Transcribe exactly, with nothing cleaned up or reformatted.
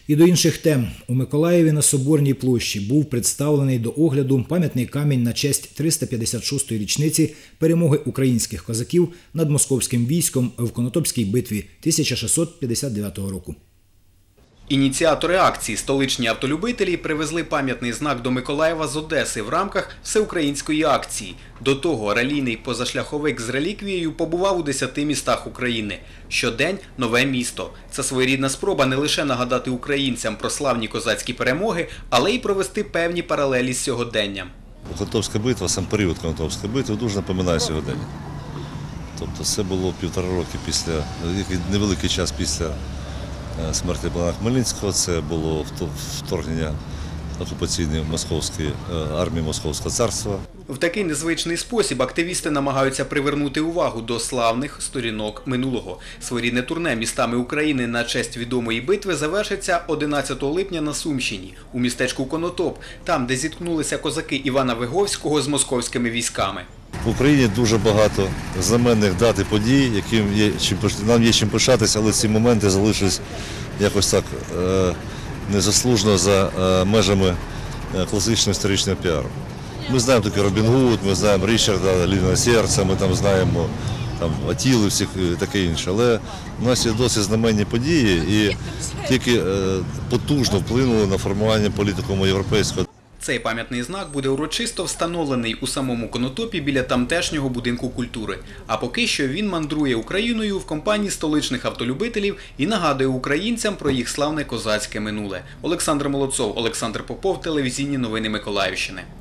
І до інших тем. У Миколаєві на Соборній площі був представлений до огляду пам'ятний камінь на честь триста п'ятдесят шостої річниці перемоги українських козаків над московським військом в Конотопській битві тисяча шістсот п'ятдесят дев'ятого року. Ініціатори акції «Столичні автолюбителі» привезли пам'ятний знак до Миколаєва з Одеси в рамках всеукраїнської акції. До того ралійний позашляховик з реліквією побував у десяти містах України. Щодень – нове місто. Це своєрідна спроба не лише нагадати українцям про славні козацькі перемоги, але й провести певні паралелі з сьогоденням. Конотопська битва, сам період Конотопської битви дуже напоминає сьогодення. Тобто це було півтора роки після, невеликий час після смерті Богдана Хмельницького, це було вторгнення окупаційної московської армії Московського царства. В такий незвичний спосіб активісти намагаються привернути увагу до славних сторінок минулого. Своєрідне турне містами України на честь відомої битви завершиться одинадцятого липня на Сумщині, у містечку Конотоп, там, де зіткнулися козаки Івана Виговського з московськими військами. В Україні дуже багато знаменних дат і подій, яким є, нам є чим пишатися, але ці моменти залишились якось так е, незаслужено за е, межами класичного історичного піару. Ми знаємо таки Робін Гуд, ми знаємо Річарда, Львівного серця, ми там знаємо там, Атіли, всіх таке інше. Але у нас є досить знаменні події і тільки е, потужно вплинули на формування політикуму європейського. Цей пам'ятний знак буде урочисто встановлений у самому Конотопі біля тамтешнього будинку культури. А поки що він мандрує Україною в компанії столичних автолюбителів і нагадує українцям про їх славне козацьке минуле. Олександр Молодцов, Олександр Попов, телевізійні новини Миколаївщини.